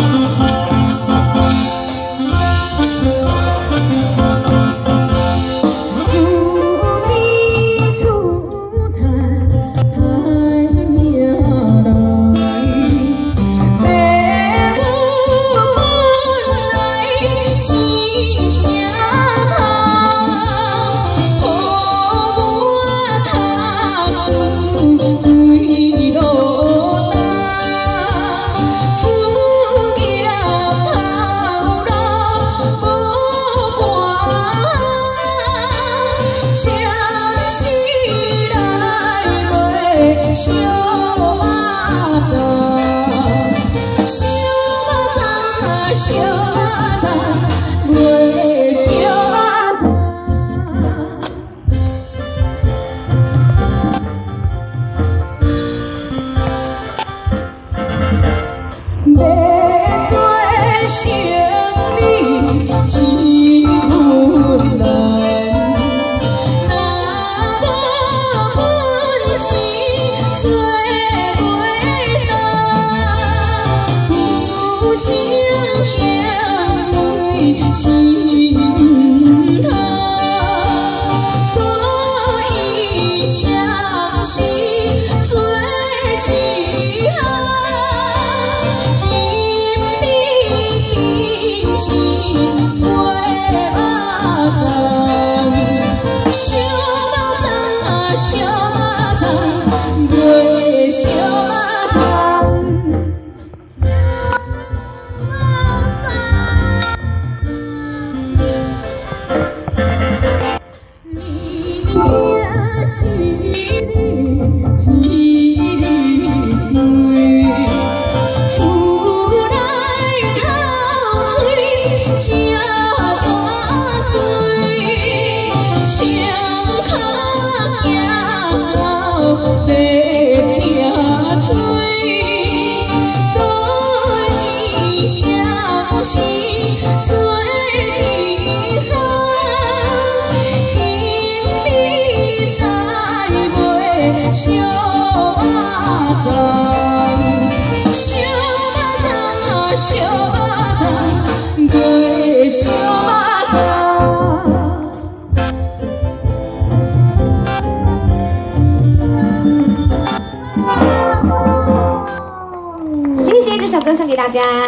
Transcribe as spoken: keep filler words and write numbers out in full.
小马仔，小马仔，小马仔，月小马仔。要做生理真困难。 情向为心头，所以将是做一行。今日平生月马仔，小马仔，小马仔，月小马仔。 小马仔，小马仔，小马仔，月小马仔。 谢谢这首歌送给大家。